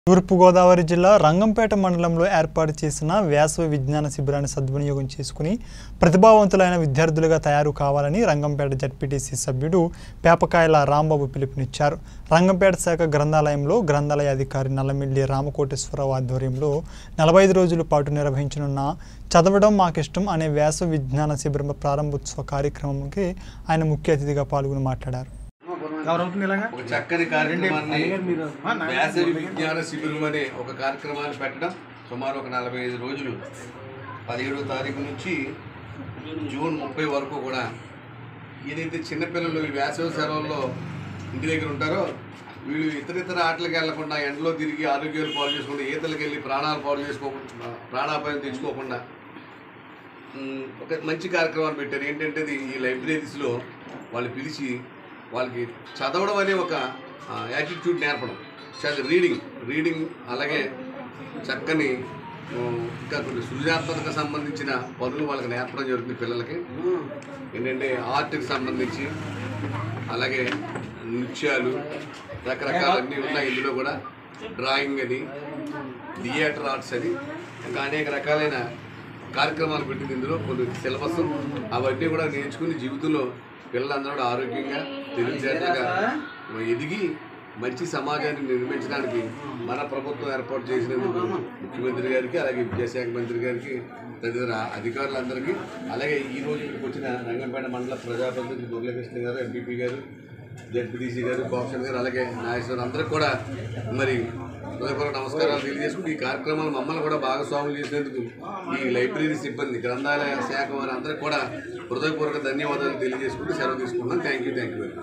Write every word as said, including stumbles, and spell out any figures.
తూర్పు గోదావరి జిల్లా రంగంపేట మండలంలో ఏర్పాటు చేసిన వేసవి విజ్ఞాన శిబిరాన్ని సద్వినియోగం చేసుకుని ప్రతిభావంతులైన విద్యార్థులుగా తయారు కావాలని రంగంపేట జెడ్పీటీసీ సభ్యుడు పేపకాయల రాంబాబు పిలుపునిచ్చారు. రంగంపేట శాఖ గ్రంథాలయంలో గ్రంథాలయ అధికారి నల్లమిల్లి రామకోటేశ్వరరావు ఆధ్వర్యంలో నలభై ఐదు రోజుల పాటు నిర్వహించనున్న చదవడం మాకిష్టం అనే వేసవి విజ్ఞాన శిబిరం ప్రారంభోత్సవ కార్యక్రమంకి ఆయన ముఖ్య అతిథిగా పాల్గొని మాట్లాడారు. ఒక చక్కని కార్యక్రమాన్ని వేసవి విజ్ఞాన శిబిరం అనే ఒక కార్యక్రమాన్ని పెట్టడం సుమారు ఒక నలభై ఐదు రోజులు పదిహేడవ తారీఖు నుంచి జూన్ ముప్పై వరకు కూడా ఏదైతే చిన్నపిల్లలు ఈ వేసవి సెలవుల్లో ఇంటి దగ్గర ఉంటారో వీళ్ళు ఇతర ఇతర ఆటలకు వెళ్లకుండా ఎండలో తిరిగి ఆరోగ్యాలు పాలు చేసుకోకుండా ఈతలకు వెళ్ళి ప్రాణాలు పాలు చేసుకోకుండా ప్రాణాపాయం తెచ్చుకోకుండా ఒక మంచి కార్యక్రమాన్ని పెట్టారు. ఏంటంటే ఈ లైబ్రరీస్లో వాళ్ళు పిలిచి వాళ్ళకి చదవడం అనే ఒక యాటిట్యూడ్ నేర్పడం, చదివి రీడింగ్ రీడింగ్ అలాగే చక్కని ఇంకా కొన్ని సృజనాత్మకతకు సంబంధించిన పనులు వాళ్ళకి నేర్పడం జరుగుతుంది. పిల్లలకి ఏంటంటే ఆర్ట్కి సంబంధించి అలాగే నృత్యాలు రకరకాలన్నీ ఉన్నాయి. ఇందులో కూడా డ్రాయింగ్ అని థియేటర్ ఆర్ట్స్ అని ఇంకా అనేక రకాలైన కార్యక్రమాలు పెట్టింది. ఇందులో కొన్ని సిలబస్ అవన్నీ కూడా నేర్చుకుని జీవితంలో పిల్లలందరూ ఆరోగ్యంగా తెలివితేటలుగా ఎదిగి మంచి సమాజాన్ని నిర్మించడానికి మన ప్రభుత్వం ఏర్పాటు చేసినందుకు ముఖ్యమంత్రి గారికి అలాగే విద్యాశాఖ మంత్రి గారికి తదితర అధికారులందరికీ అలాగే ఈరోజు ఇక్కడికి వచ్చిన రంగంపేట మండల ప్రజాప్రతినిధి మురళీకృష్ణ గారు, ఎంపీపీ గారు, జెడ్పీటీసీ గారు, కోఆప్షన్ గారు అలాగే నాగేశ్వరం అందరికీ కూడా మరి హృదయపూర్వక నమస్కారాలు తెలియజేసుకుంటూ ఈ కార్యక్రమాలు మమ్మల్ని కూడా భాగస్వాములు చేసినందుకు ఈ లైబ్రరీ సిబ్బంది గ్రంథాలయ శాఖ వారి అందరికీ కూడా హృదయపూర్వక ధన్యవాదాలు తెలియజేసుకుంటూ సెలవు తీసుకుంటున్నాను. Thank you thank you